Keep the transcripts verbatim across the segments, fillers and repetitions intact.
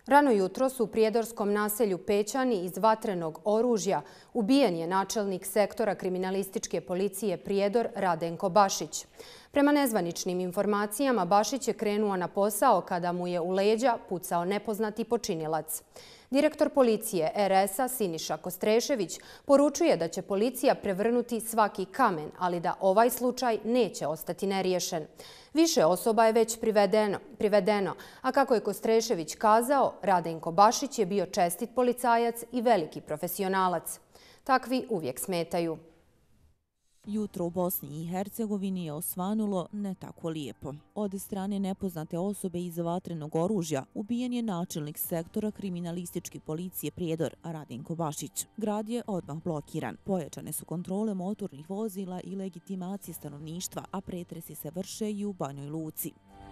Rano jutros u prijedorskom naselju Pećani iz vatrenog oružja ubijen je načelnik sektora kriminalističke policije Prijedor Radenko Bašić. Prema nezvaničnim informacijama, Bašić je krenuo na posao kada mu je u leđa pucao nepoznati počinilac. Direktor policije er es a Siniša Kostrešević poručuje da će policija prevrnuti svaki kamen, ali da ovaj slučaj neće ostati neriješen. Više osoba je već privedeno, privedeno, a kako je Kostrešević kazao, Radenko Bašić je bio čestit policajac i veliki profesionalac. Takvi uvijek smetaju. Jutro u Bosni i Hercegovini je osvanulo ne tako lijepo. Od strane nepoznate osobe iz vatrenog oružja ubijen je načelnik sektora kriminalističke policije Prijedor Radenko Bašić. Grad je odmah blokiran. Pojačane su kontrole motornih vozila i legitimacije stanovništva, a pretresi se vrše i u Banjoj Luci.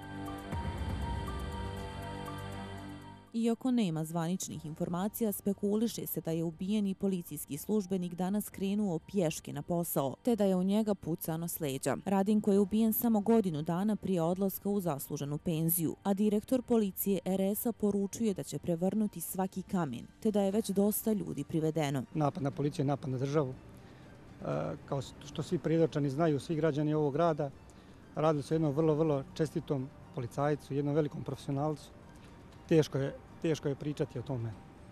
Iako nema zvaničnih informacija, spekuliše se da je ubijeni policijski službenik danas krenuo pješke na posao, te da je u njega pucano s leđa. Radenko je ubijen samo godinu dana prije odlaska u zasluženu penziju, a direktor policije er es a poručuje da će prevrnuti svaki kamen, te da je već dosta ljudi privedeno. Napad na policiju, napad na državu. Kao što svi prijedorčani znaju, svi građani ovog grada, radili su jednom vrlo, vrlo čestitom policajcu, jednom velikom profesionalcu. Teško je, teško je pričati o tome.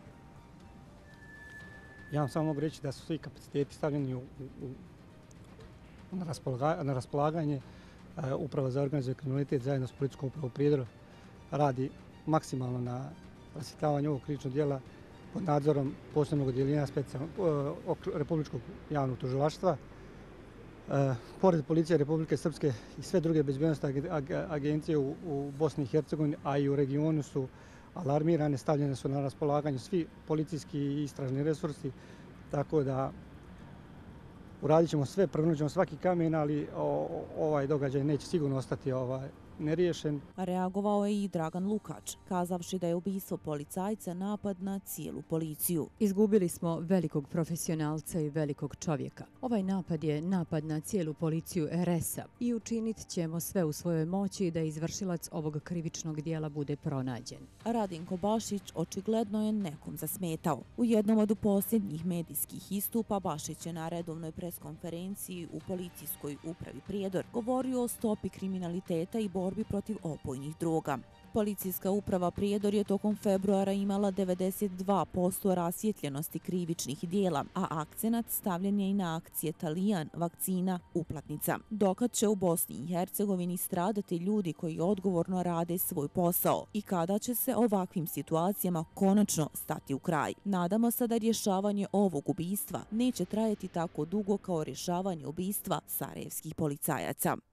Ja vam samo mogu reći da su svi kapaciteti stavljeni u, u, u, na, raspolaga, na raspolaganje. E, Uprava za organizovani kriminalitet zajedno s policijskom upravom Prijedor radi maksimalno na rasvjetljavanju ovog krivičnog djela pod nadzorom posebnog odjeljenja Republičkog javnog tužilaštva. E, pored policije Republike Srpske i sve druge bezbjednosne agencije u, u Bosni i Hercegovini, a i u regionu su alarmirane, stavljene su na raspolaganju svi policijski i istražni resursi, tako da uradit ćemo sve, prevrnut ćemo svaki kamen, ali o, ovaj događaj neće sigurno ostati ovaj, neriješen. Reagovao je i Dragan Lukač, kazavši da je ubistvo policajca napad na cijelu policiju. Izgubili smo velikog profesionalca i velikog čovjeka. Ovaj napad je napad na cijelu policiju er es a i učinit ćemo sve u svojoj moći da izvršilac ovog krivičnog dijela bude pronađen. Radenko Bašić očigledno je nekom zasmetao. U jednom od posljednjih medijskih istupa Bašić je na redovnoj preskonferenciji u policijskoj upravi Prijedor govorio o stopi kriminaliteta i borbi protiv opojnih droga. Policijska uprava Prijedor je tokom februara imala devedeset dva posto rasvjetljenosti krivičnih dijela, a akcenat stavljen je i na akcije Talijan, vakcina, uplatnica. Dokad će u Bosni i Hercegovini stradati ljudi koji odgovorno rade svoj posao i kada će se ovakvim situacijama konačno stati u kraj. Nadamo se da rješavanje ovog ubistva neće trajati tako dugo kao rješavanje ubistva sarajevskih policajaca.